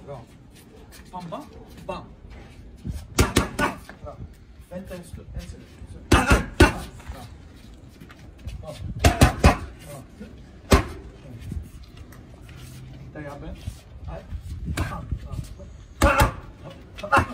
Bra. Bamba. Bam. Bra. Vänta en stund. En sekund. Bra. Bra. Där grabben. Här. Bra.